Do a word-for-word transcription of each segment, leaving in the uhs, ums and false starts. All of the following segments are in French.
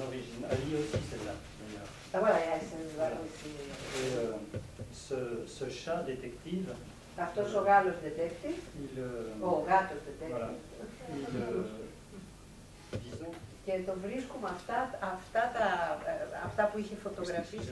origine. Ali aussi, celle-là, d'ailleurs. Ah voilà, celle-là aussi. Et euh, ce, ce chat détective. Αυτός ο Γάλλος detective. Il, euh, ο γάτος detective. Voilà. Il, euh, disons. Και το βρίσκουμε αυτά, αυτά, τα, αυτά που είχε φωτογραφίσει.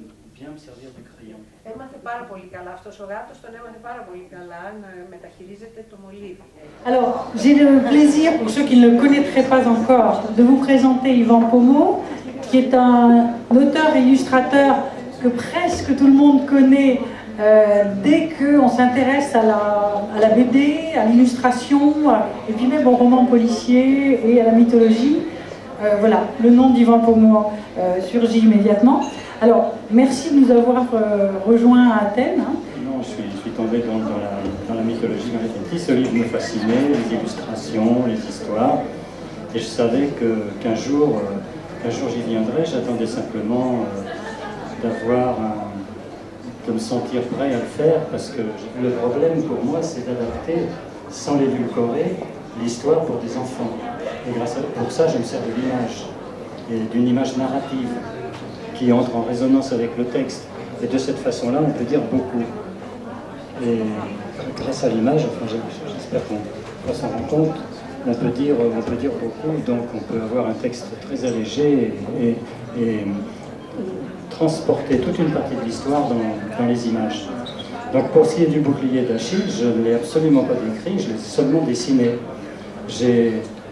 Έμαθε πάρα πολύ καλά. Αυτός ο γάτος τον έμαθε πάρα πολύ καλά να μεταχειρίζεται το μολύβι. Alors, j'ai le plaisir, pour ceux qui ne le connaîtraient pas encore, de vous présenter Yvan Pommeau, qui est un auteur et illustrateur que presque tout le monde connaît euh, dès qu'on s'intéresse à la, à la B D, à l'illustration, et puis même au roman policier et à la mythologie. Euh, voilà, le nom d'Yvan Pommeau euh, surgit immédiatement. Alors, merci de nous avoir euh, rejoints à Athènes. Hein. Non, je suis, je suis tombé dans, dans, la, dans la mythologie grecque. Ce livre me fascinait, les illustrations, les histoires. Et je savais qu'un qu jour, euh, qu'un jour j'y viendrais. J'attendais simplement euh, d'avoir un... de me sentir prêt à le faire, parce que le problème pour moi, c'est d'adapter, sans l'édulcorer, l'histoire pour des enfants. Et grâce à, pour ça, je me sers de l'image, et d'une image narrative, qui entre en résonance avec le texte. Et de cette façon-là, on peut dire beaucoup. Et grâce à l'image, enfin, j'espère qu'on va s'en rendre compte, on peut, dire, on peut dire beaucoup, donc on peut avoir un texte très allégé et, et, et transporter toute une partie de l'histoire dans, dans les images. Donc pour ce qui est du bouclier d'Achille, je ne l'ai absolument pas décrit, je l'ai seulement dessiné. J'ai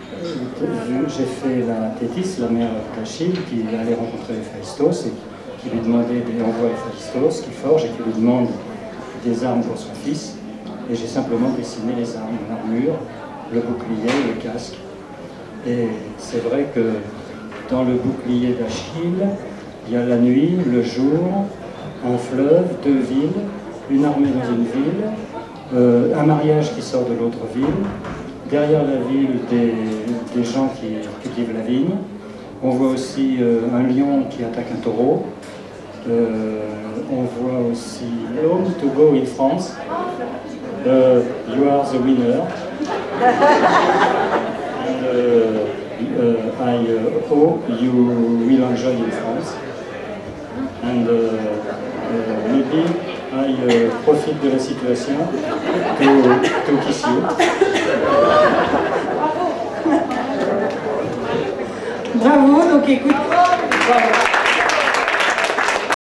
fait la Thétis, la mère d'Achille, qui allait rencontrer Héphaïstos et qui lui demandait, et envoie Héphaïstos, qui forge et qui lui demande des armes pour son fils. Et j'ai simplement dessiné les armes, l'armure, le bouclier, le casque. Et c'est vrai que dans le bouclier d'Achille, il y a la nuit, le jour, un fleuve, deux villes, une armée dans une ville, euh, un mariage qui sort de l'autre ville, derrière la ville des, des gens qui cultivent la vigne. On voit aussi euh, un lion qui attaque un taureau. Euh, on voit aussi Home to go in France. Uh, you are the winner. And, uh, uh, I uh, hope you will enjoy in France. And uh, uh, maybe I uh, profite de la situation to, to kiss you. Bravo, donc écoute. Bravo.